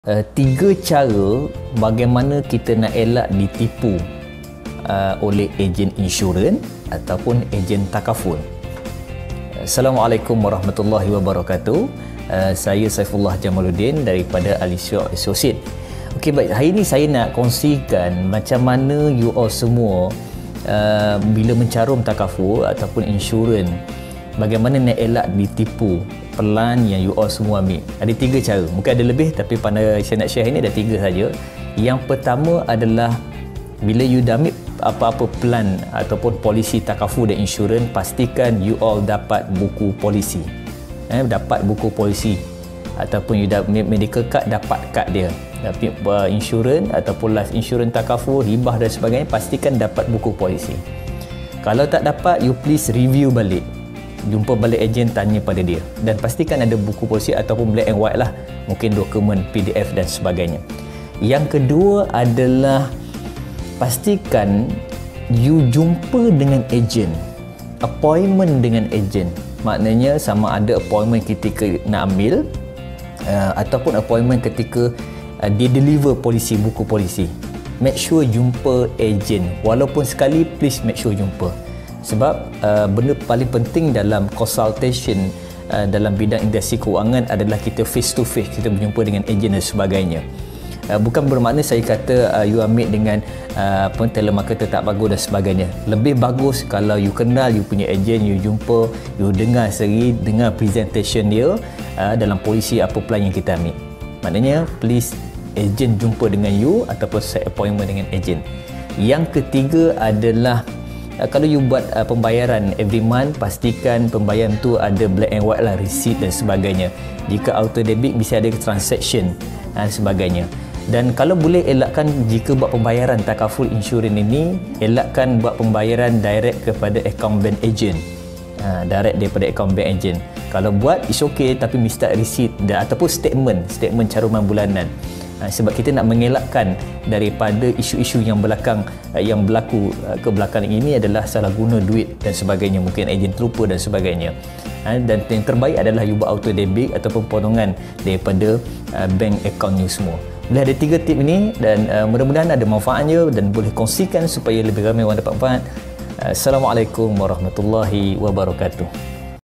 Tiga cara bagaimana kita nak elak ditipu oleh ejen insurans ataupun ejen takaful. Assalamualaikum warahmatullahi wabarakatuh. Saya Saifullah Jamaluddin daripada Alisya Associate. Okey, baik, hari ini saya nak kongsikan macam mana you all semua bila mencarum takaful ataupun insurans, bagaimana nak elak ditipu pelan yang you all semua ambil. Ada tiga cara, mungkin ada lebih tapi pada saya nak share ini ada tiga saja. Yang pertama adalah bila you dah ambil apa-apa plan ataupun polisi takaful dan insurans, pastikan you all dapat buku polisi. Dapat buku polisi ataupun you dah medical card, dapat kad dia. Tapi insurans ataupun life insurance takaful, hibah dan sebagainya, pastikan dapat buku polisi. Kalau tak dapat, you please review balik. Jumpa balik ejen, tanya pada dia dan pastikan ada buku polisi ataupun black and white lah, mungkin dokumen PDF dan sebagainya. Yang kedua adalah pastikan you jumpa dengan ejen, appointment dengan ejen. Maknanya sama ada appointment ketika nak ambil ataupun appointment ketika dia deliver polisi, buku polisi. Make sure jumpa ejen, walaupun sekali, please make sure jumpa. Sebab benda paling penting dalam consultation dalam bidang industri kewangan adalah kita face to face, kita berjumpa dengan ejen dan sebagainya. Bukan bermakna saya kata you ambil dengan telemarketer tak bagus dan sebagainya. Lebih bagus kalau you kenal you punya ejen, you jumpa, you dengar presentation dia dalam polisi apa plan yang kita ambil. Maknanya please ejen jumpa dengan you ataupun set appointment dengan ejen. Yang ketiga adalah kalau you buat pembayaran every month, pastikan pembayaran tu ada black and white lah, receipt dan sebagainya. Jika auto debit, mesti ada transaction dan sebagainya. Dan kalau boleh elakkan jika buat pembayaran takaful insurans ini, elakkan buat pembayaran direct kepada account bank agent. Direct daripada account bank agent. Kalau buat, it's okay, tapi mesti ada receipt ataupun statement caruman bulanan. Sebab kita nak mengelakkan daripada isu-isu yang berlaku ke belakang ini adalah salah guna duit dan sebagainya, mungkin ejen terlupa dan sebagainya. Dan yang terbaik adalah you buat auto debit ataupun potongan daripada bank account you semua. Boleh ada tiga tip ini dan mudah-mudahan ada manfaatnya dan boleh kongsikan supaya lebih ramai orang dapat manfaat. Assalamualaikum warahmatullahi wabarakatuh.